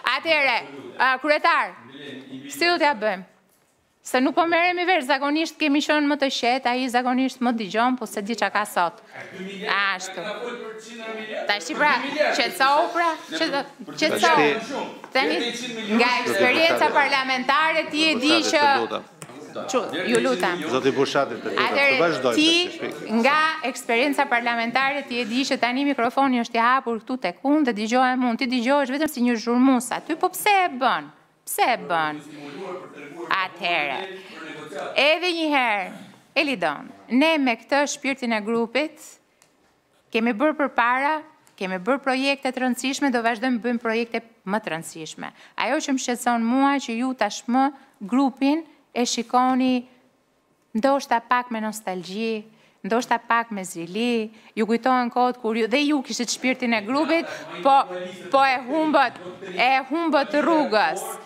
Atëre, kryetar, si do t'ja bëjmë? Se nuk po merremi vesh, zakonisht kemi qenë më të qetë, ai zakonisht më dëgjon, po se di çka ka sot. Ashtu. Tash pra, qetësohu pra, qetësohu. Tani nga eksperienca parlamentare ti e di që ju lutem. Zoti Bushatit, atëherë ti nga eksperienca parlamentare ti e di që tani mikrofoni është i hapur këtu tek unë dhe dëgjohem unë, ti dëgjohesh vetëm si një zhurmues aty, po pse e bën? Pse e bën? Atëherë, edhe një herë, Elidon, ne me këtë shpirtin e grupit kemi bërë përpara, kemi bërë projekte të rëndësishme, do vazhdojmë bëjmë projekte më të rëndësishme. Ajo që më shqetëson mua që ju tashmë grupin e shikoni ndoshta pak me nostalgji, ndoshta pak me zili, ju kujtohen kohët kur ju dhe ju kishit shpirtin e grupit, po e humbët rrugës.